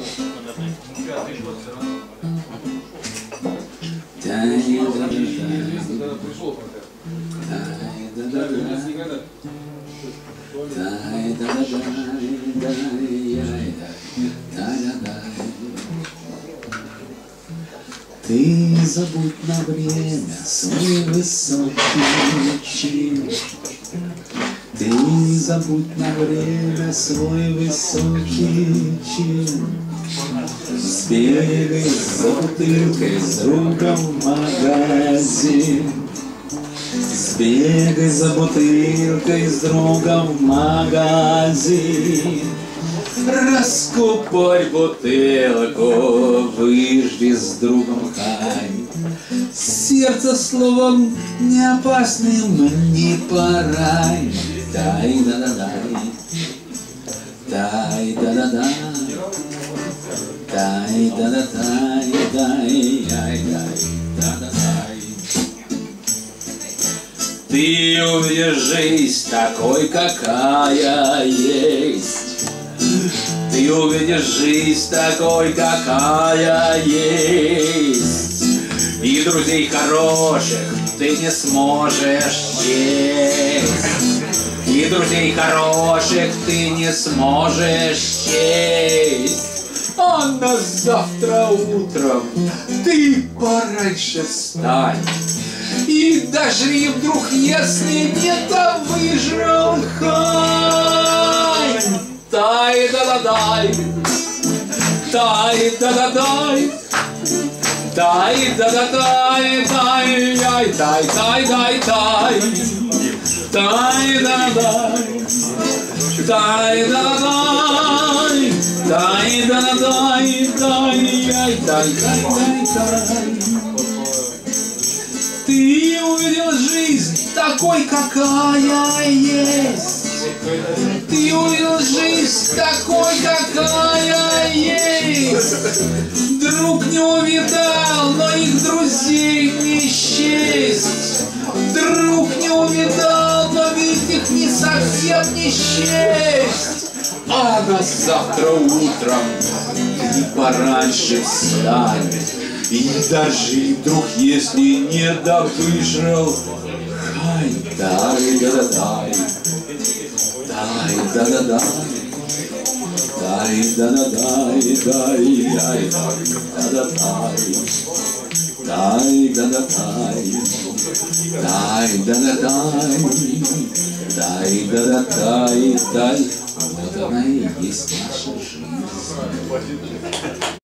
Ты забудь на время свой высокий чин. Ты забудь на время свой высокий чин. Сбегай за бутылкой с другом в магазин. Сбегай за бутылкой с другом в магазин. Раскупорь бутылку, выжди с другом хай. Сердце словом не опасным не порай. Дай-да-да-дай, дай-да-да-дай, дай-да-да-дай, дай-дай-дай. Ты увидишь жизнь такой, какая есть. Ты увидишь жизнь такой, какая есть. И друзей хороших ты не сможешь есть. И друзей хороших ты не сможешь есть. А на завтра утром ты пораньше встань. И даже и вдруг, если где-то выжрал хай, дай-да-да-дай, дай-да-да-дай, дай-да-да-дай, дай-дай-дай-дай-дай, дай-да-дай, дай-да-дай, дай-да-дай, дай-дай-дай-дай. Ты увидел жизнь такой, какая есть. Ты увидел жизнь такой, какая есть. Друг не увидал, но их друзей не счесть. Друг не увидал, но ведь их не совсем не счесть. А на завтра утром ты пораньше встань. И даже вдруг, если не довыжрал хай, дай-да-да-дай, дай-да-да-дай, дай-да-да-дай, дай-да-да-дай, дай-да-да-дай, дай-да-да-дай, дай-да-да-дай. Вот она и есть наша жизнь.